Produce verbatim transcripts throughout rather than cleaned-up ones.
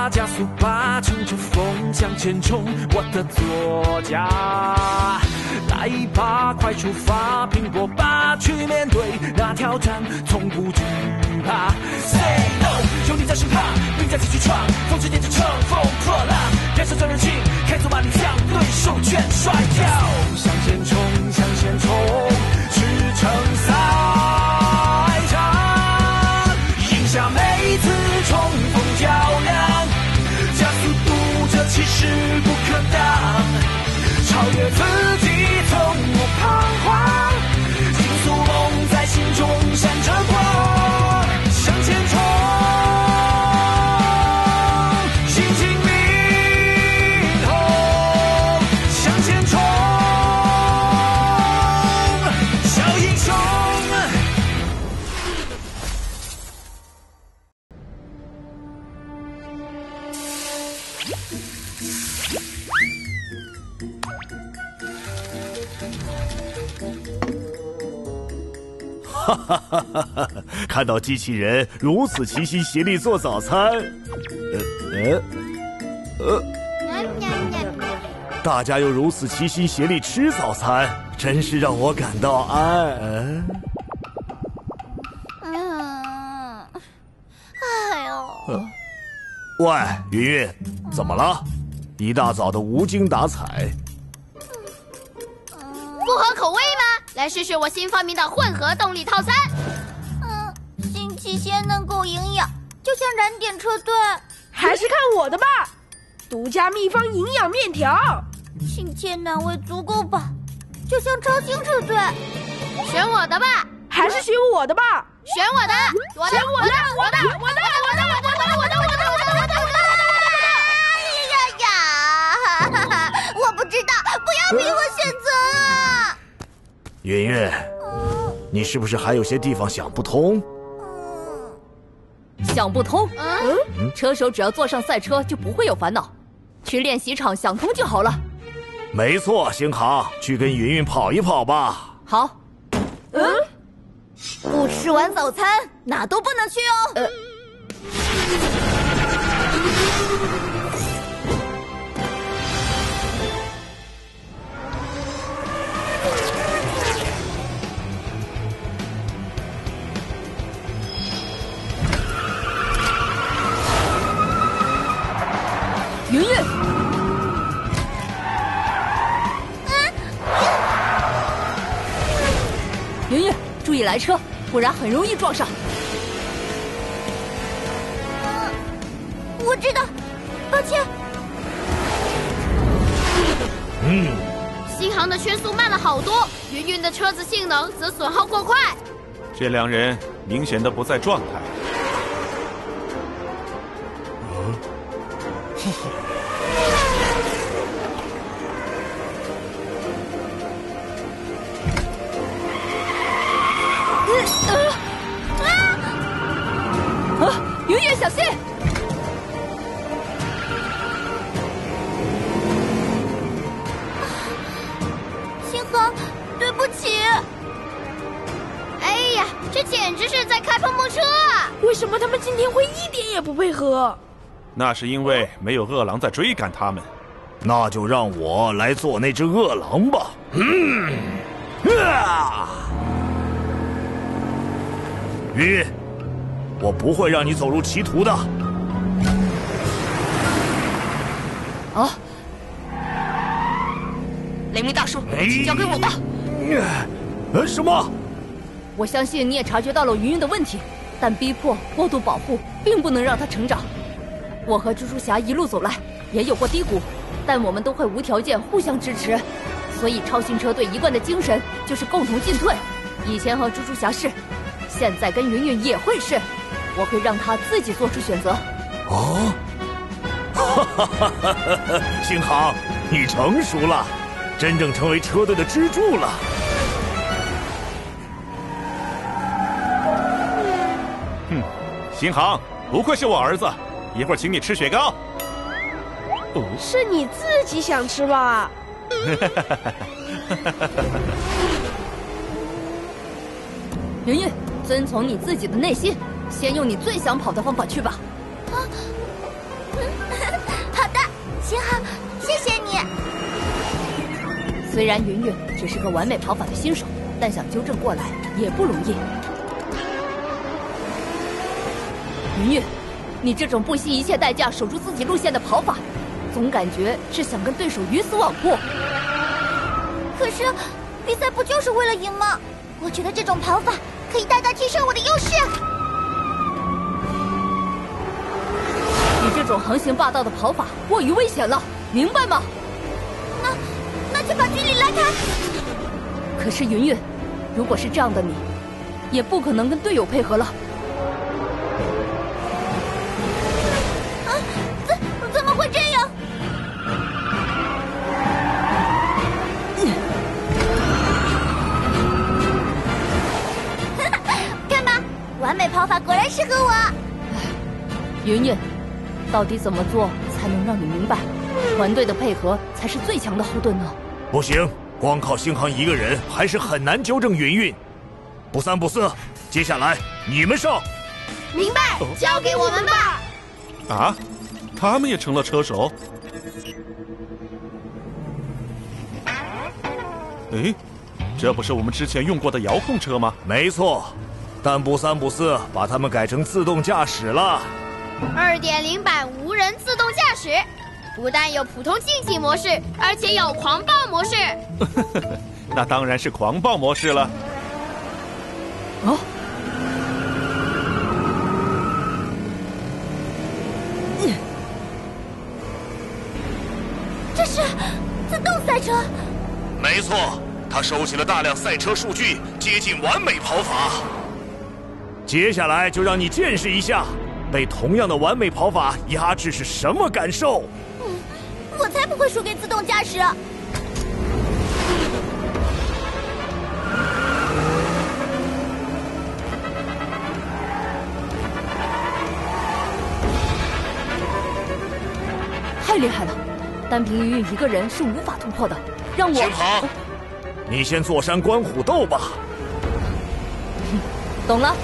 吧，加速吧，乘着风向前冲，我的作家。来吧，快出发，拼搏吧，去面对那挑战，从不惧怕。Say no， 有你在身旁，并肩继续闯，风驰电掣乘风破浪，燃烧着热情，开足马力将对手全甩掉。向前冲，向前冲，驰骋赛场，赢下每次冲锋较量，加速度这气势不可挡，超越自己从不彷徨，倾诉梦在心中闪着光，向前冲，心情明红，向前冲，小英雄。 哈哈哈哈哈！看到机器人如此齐心协力做早餐，呃呃呃，大家又如此齐心协力吃早餐，真是让我感到安。 嗯，哎呦， 呃、喂，云云，怎么了？一大早的无精打采。 不合口味吗？来试试我新发明的混合动力套餐。嗯，新奇鲜嫩够营养，就像燃点车队。 还是看我的吧，独家秘方营养面条， 亲切暖胃足够饱，就像超星车队。选我的吧， 还是选我的吧？ 选我的，我的，我的，我的，我的，我的，我的，我的，我的，我的，我的，我的，我的，我的。哎呀呀！我不知道，不要逼我选择啊！ 云云，你是不是还有些地方想不通？ 想不通？ 嗯， 车手只要坐上赛车就不会有烦恼，去练习场想通就好了。 没错，星航，去跟云云跑一跑吧。 好。 嗯，不吃完早餐哪都不能去哦。呃。 云云，云云，注意来车，不然很容易撞上。 嗯，我知道，抱歉。 嗯， 新航的圈速慢了好多，云云的车子性能则损耗过快。 这两人明显的不在状态。 嘿嘿。 啊！云云，小心！ 星航，对不起。哎呀，这简直是在开碰碰车啊！ 为什么他们今天会一点也不配合？ 那是因为没有饿狼在追赶他们。 那就让我来做那只饿狼吧。嗯，啊！云云，我不会让你走入歧途的。 啊！雷鸣大叔，请交给我吧。 呃，什么？ 我相信你也察觉到了云云的问题，但逼迫、过度保护并不能让她成长。我和蜘蛛侠一路走来，也有过低谷，但我们都会无条件互相支持。所以超新车队一贯的精神就是共同进退。以前和蜘蛛侠是，现在跟云云也会是。我会让她自己做出选择。 哦，哈哈哈哈哈！星航，你成熟了，真正成为车队的支柱了。 哼，星航，不愧是我儿子，一会儿请你吃雪糕。 是你自己想吃吧？ 云云，遵从你自己的内心，先用你最想跑的方法去吧。 啊！ 好的，星航，谢谢你。 虽然云云只是个完美跑法的新手，但想纠正过来也不容易。云云，你这种不惜一切代价守住自己路线的跑法，总感觉是想跟对手鱼死网破。 可是，比赛不就是为了赢吗？我觉得这种跑法可以大大提升我的优势。 你这种横行霸道的跑法过于危险了，明白吗？ 那，那就把距离拉开。 可是云云，如果是这样的你，也不可能跟队友配合了。 啊，怎怎么会这样？看吧，完美跑法果然适合我。 云云，到底怎么做才能让你明白，团队的配合才是最强的后盾呢？ 不行，光靠星航一个人还是很难纠正云云。不三不四，接下来你们上。 明白，交给我们吧。 啊，他们也成了车手？诶，这不是我们之前用过的遥控车吗？ 没错，但不三不四把它们改成自动驾驶了。 二点零版无人自动驾驶，不但有普通竞技模式，而且有狂暴模式。 那当然是狂暴模式了。 哦， 这是自动赛车。 没错，他收集了大量赛车数据，接近完美跑法。接下来就让你见识一下，被同样的完美跑法压制是什么感受。 嗯，我才不会输给自动驾驶。 太厉害了，单凭云云一个人是无法突破的。让我星航，你先坐山观虎斗吧。 懂了。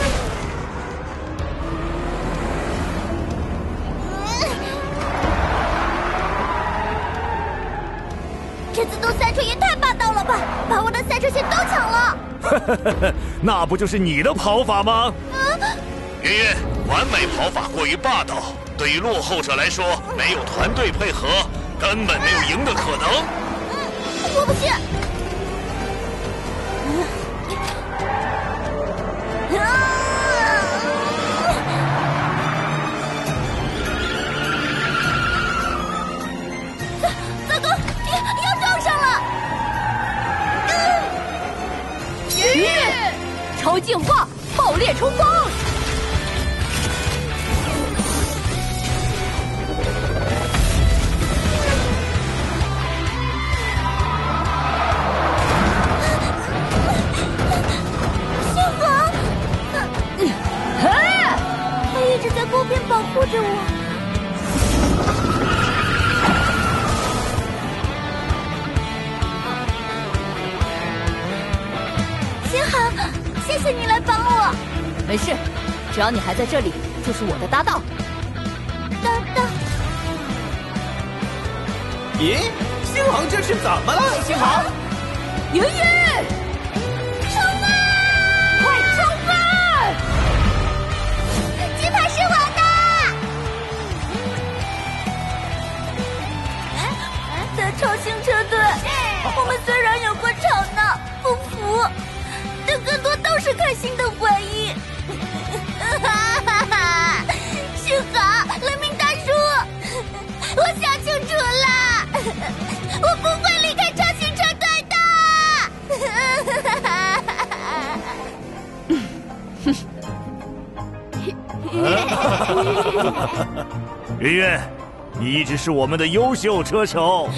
这自动赛车也太霸道了吧，把我的赛车线都抢了。 那不就是你的跑法吗？ 嗯， 云云，完美跑法过于霸道，对于落后者来说，没有团队配合，根本没有赢的可能。 嗯，我不信。糟糟糕，要撞上了！ 云云，超进化，爆裂冲锋！ 一直在后边保护着我。星航，谢谢你来帮我。 没事，只要你还在这里，就是我的搭档。 搭档。 咦，星航这是怎么了？星航， 云云， 冲啊！ 快冲啊！ 金牌是我的！在超星车队，我们虽然有过吵闹、不服，但更多都是开心的回忆。哈哈哈！星航，雷鸣大叔，我想清楚了，我不会离开超星车队的。哈哈哈！ 云云，你一直是我们的优秀车手。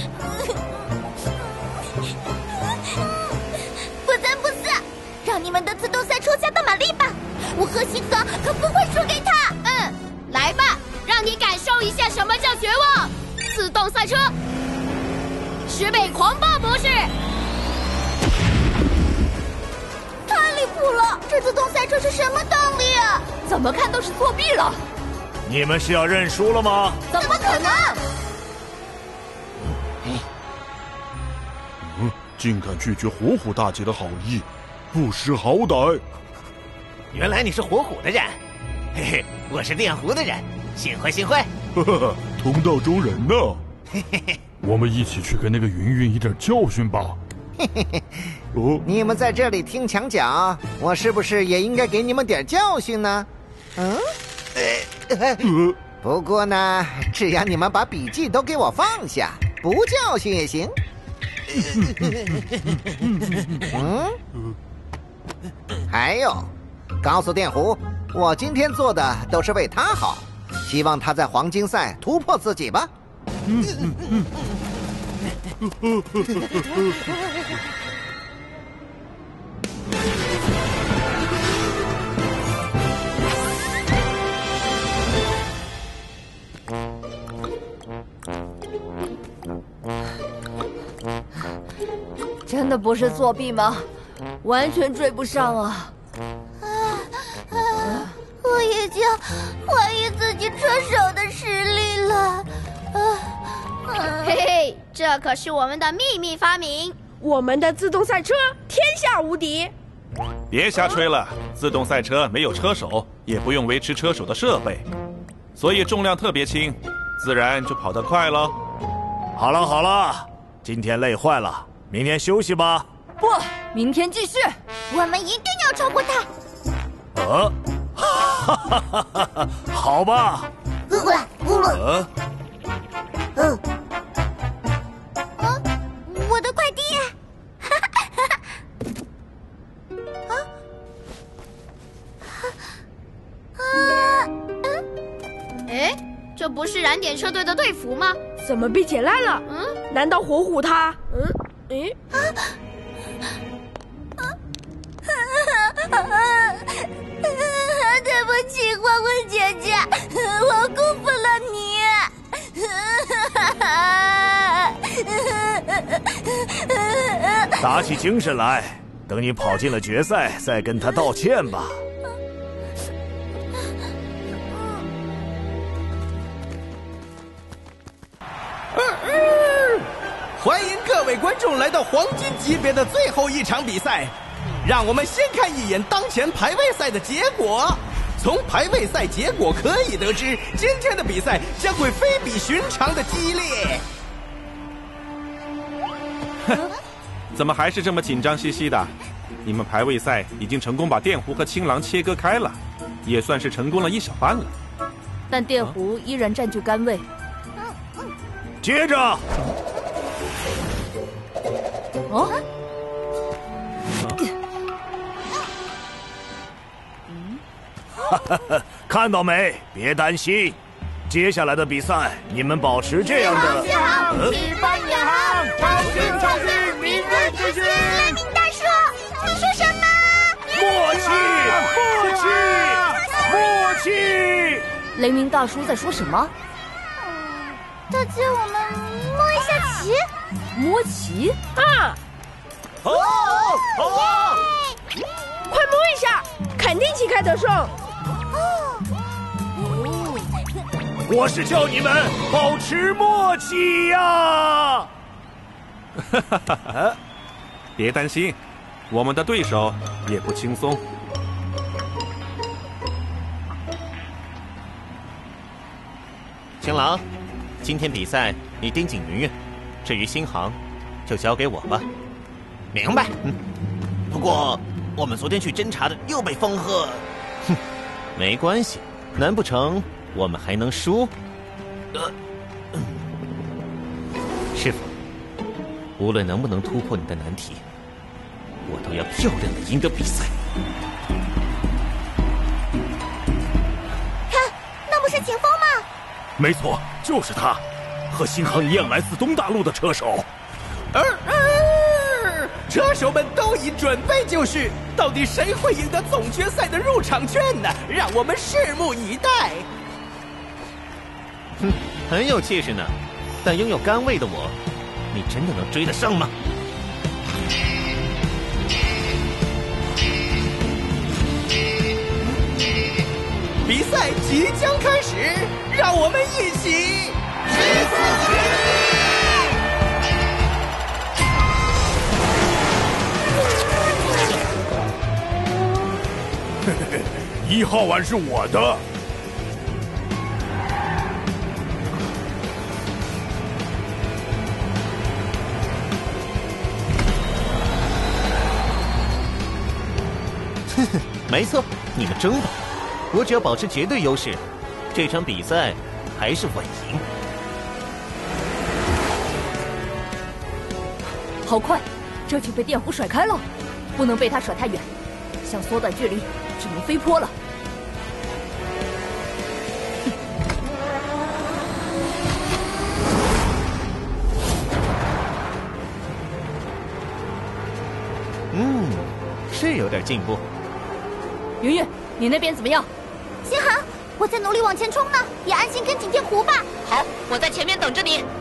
不三不四，让你们的自动赛车加大马力吧！我和星航可不会输给他。嗯，来吧，让你感受一下什么叫绝望！自动赛车，十倍狂暴模式，太离谱了！这自动赛车是什么动力啊？ 怎么看都是作弊了。 你们是要认输了吗？ 怎么可能？ 嗯，竟敢拒绝火虎大姐的好意，不识好歹！ 原来你是火虎的人，嘿嘿，我是电狐的人，幸会幸会。 哈哈，同道中人呢。 嘿嘿嘿， 我们一起去给那个云云一点教训吧。 嘿嘿嘿， 哦， 你们在这里听墙角，我是不是也应该给你们点教训呢？嗯， 呃， 不过呢，只要你们把笔记都给我放下，不教训也行。嗯，还有，告诉电狐，我今天做的都是为他好，希望他在黄金赛突破自己吧。嗯嗯嗯。 真的不是作弊吗？完全追不上啊！ 啊啊！我已经怀疑自己车手的实力了。啊啊、 嘿嘿，这可是我们的秘密发明， 我们的自动赛车天下无敌。 别瞎吹了，自动赛车没有车手，也不用维持车手的设备，所以重量特别轻，自然就跑得快喽。 好了好了，今天累坏了。明天休息吧。 不，明天继续。 我们一定要超过他。 呃，哈哈哈哈哈，好吧。 呃，嗯，啊，我的快递。哈哈哈哈！啊啊嗯，哎，这不是燃点车队的队服吗？ 怎么被剪烂了？嗯，难道火虎他？嗯。诶，啊啊啊啊！对不起，欢欢姐姐，我辜负了你。打起精神来，等你跑进了决赛，再跟他道歉吧。 欢迎各位观众来到黄金级别的最后一场比赛，让我们先看一眼当前排位赛的结果。从排位赛结果可以得知，今天的比赛将会非比寻常的激烈。 哼，怎么还是这么紧张兮兮的？你们排位赛已经成功把电狐和青狼切割开了，也算是成功了一小半了。 但电狐依然占据杆位。 接着。 哦， 哈哈哈！看到没？别担心，接下来的比赛你们保持这样的。 起航，起帆远航，超新超新，明日之星。雷鸣大叔，你说什么？ 默契，默契，默契。 雷鸣大叔在说什么？ 他叫我们摸一下旗。 摸旗啊！ 哦哦！ 快摸一下，肯定旗开得胜。 我是叫你们保持默契呀！ 哈哈哈哈！别担心，我们的对手也不轻松。 青狼，今天比赛你盯紧云云，至于星航，就交给我吧。明白。嗯。不过我们昨天去侦查的又被风鹤……哼，没关系，难不成我们还能输？呃，嗯、师傅，无论能不能突破你的难题，我都要漂亮的赢得比赛。 看，那不是前锋吗？ 没错，就是他，和星航一样来自东大陆的车手。 呃呃，车手们都已准备就绪，到底谁会赢得总决赛的入场券呢？让我们拭目以待。哼，很有气势呢，但拥有杆位的我，你真的能追得上吗？ 比赛即将开始，让我们一起去死！ 嘿嘿嘿，一号碗是我的。 哼哼，没错，你们争吧，我只要保持绝对优势，这场比赛还是稳赢。 好快，这就被电弧甩开了，不能被他甩太远，想缩短距离，只能飞坡了。 嗯，是有点进步。 云云，你那边怎么样？ 星航，我在努力往前冲呢，你安心跟紧电弧吧。 好，我在前面等着你。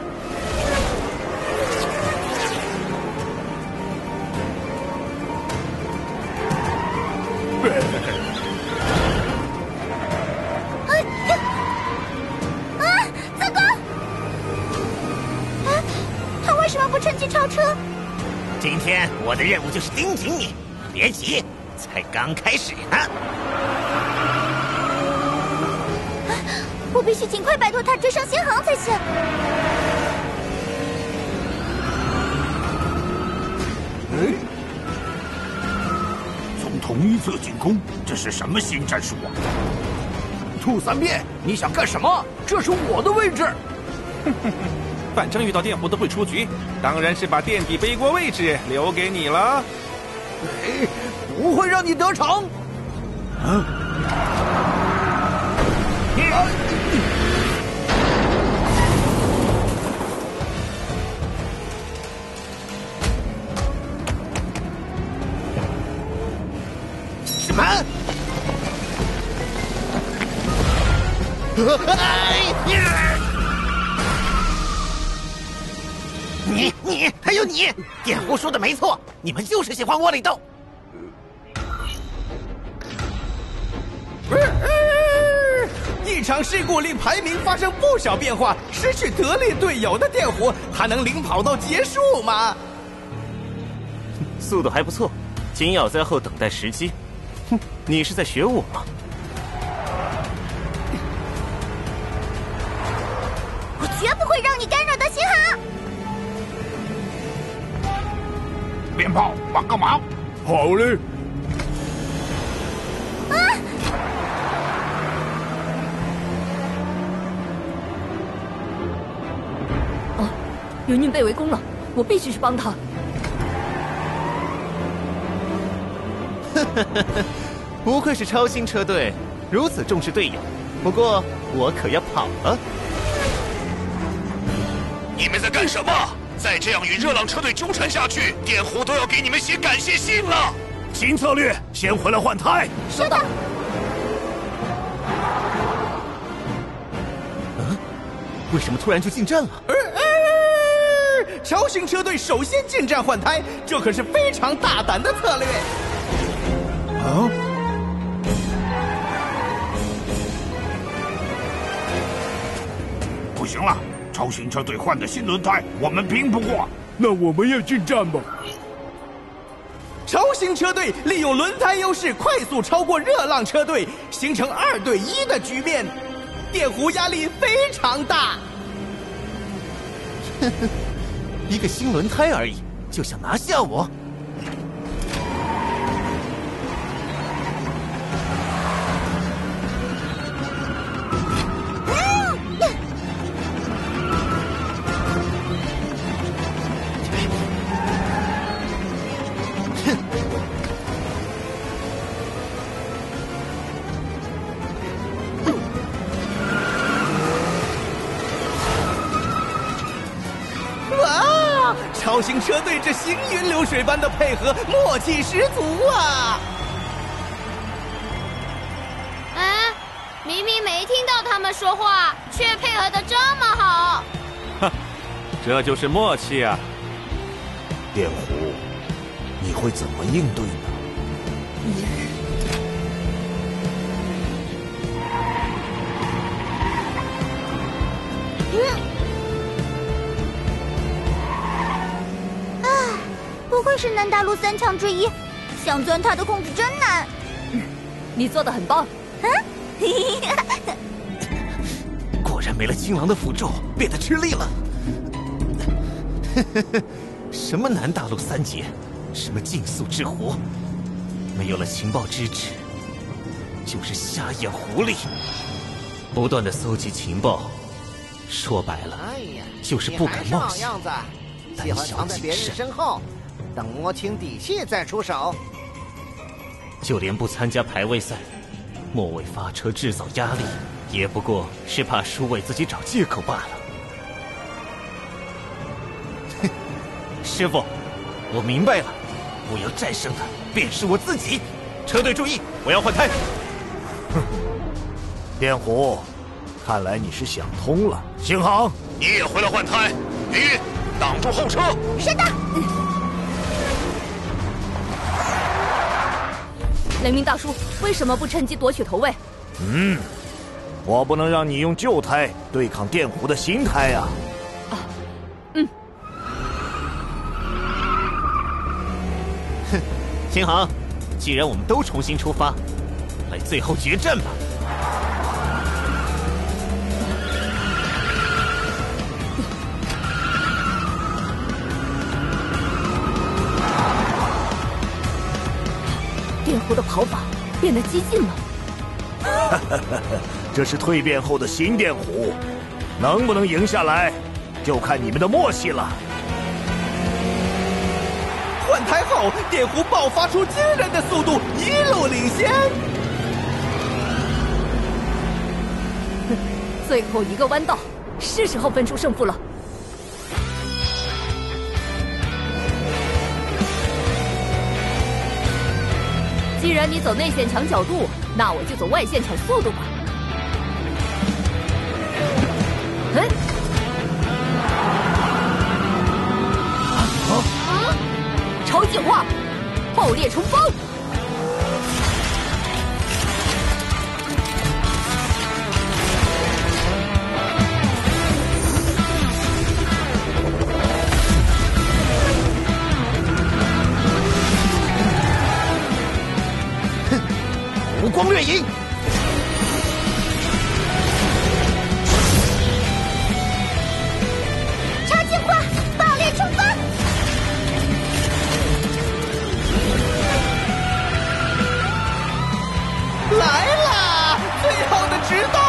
哎呀！啊，糟糕！啊，他为什么不趁机超车？ 今天我的任务就是盯紧你，别急，才刚开始呢。 我必须尽快摆脱他，追上星航才行。 哎，从同一侧进攻，这是什么新战术啊？ 兔三变，你想干什么？这是我的位置。 哼哼哼，反正遇到电弧都会出局，当然是把垫底背锅位置留给你了。 哎，不会让你得逞。 啊！ 什么？你你还有你，电弧说的没错，你们就是喜欢窝里斗。 一场事故令排名发生不少变化，失去得力队友的电弧还能领跑到结束吗？ 速度还不错，紧咬在后等待时机。哼，你是在学我吗？ 我绝不会让你干扰到星航。 鞭炮，帮个忙！好嘞。 啊！ 哦，云云被围攻了，我必须去帮他。 不愧是超星车队，如此重视队友。不过我可要跑了。 你们在干什么？再这样与热浪车队纠缠下去，电弧都要给你们写感谢信了。新策略，先回来换胎。 收到。 嗯，为什么突然就进站了？ 呃呃超星车队首先进站换胎，这可是非常大胆的策略。 啊！不行了，超星车队换的新轮胎，我们拼不过。那我们也进站吧。 超星车队利用轮胎优势，快速超过热浪车队，形成二对一的局面。电弧压力非常大。 呵呵，一个新轮胎而已，就想拿下我？ 超星车队这行云流水般的配合，默契十足啊！ 哎，明明没听到他们说话，却配合得这么好。 哈，这就是默契啊！ 电弧，你会怎么应对呢？ 是南大陆三强之一，想钻他的空子真难。 嗯，你做的很棒。 嗯， 果然没了青狼的辅助，变得吃力了。什么南大陆三杰，什么竞速之狐，没有了情报支持，就是瞎眼狐狸。不断的搜集情报，说白了， 哎呀， 就是不敢冒险， 样子，喜欢藏在别人身后，等摸清底细再出手。 就连不参加排位赛，末位发车制造压力，也不过是怕输为自己找借口罢了。哼，师傅，我明白了，我要战胜他，便是我自己。车队注意，我要换胎。 哼，电狐，看来你是想通了。星航， 你也回来换胎。云云，挡住后车。 是的。 雷鸣大叔，为什么不趁机夺取头位？ 嗯，我不能让你用旧胎对抗电狐的新胎呀、 啊。啊，嗯。 哼，星航，既然我们都重新出发，来最后决战吧。 电狐的跑法变得激进了。 这是蜕变后的新电狐，能不能赢下来，就看你们的默契了。 换胎后，电狐爆发出惊人的速度，一路领先。 最后一个弯道，是时候分出胜负了。既然你走内线抢角度，那我就走外线抢速度吧。嗯，啊啊！超进化，爆裂冲锋！ 无光掠影， 超进化，爆裂冲锋！ 来啦，最后的直道！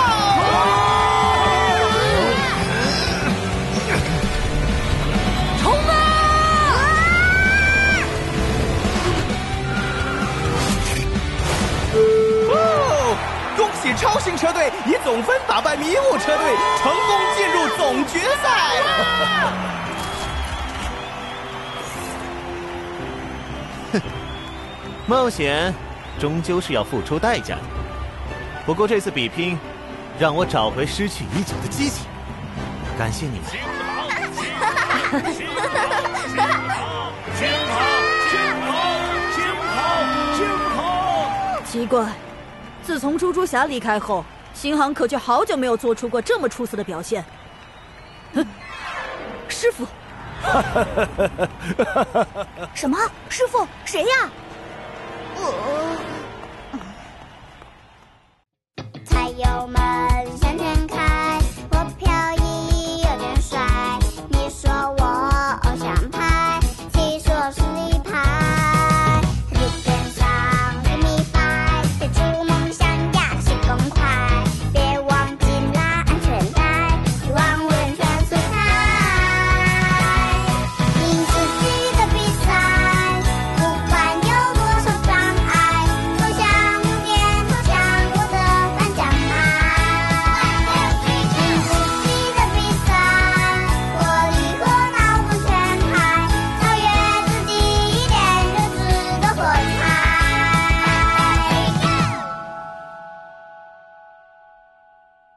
冲啊！ 恭喜超星车队以总分打败迷雾车队，成功进入总决赛。 哼，冒险终究是要付出代价的。不过这次比拼，让我找回失去已久的激情。感谢你们。 星航，星航，星航，星航，星航！ 奇怪。自从猪猪侠离开后，星航可就好久没有做出过这么出色的表现。哼，师傅！ 什么？师傅？谁呀？ 菜友们。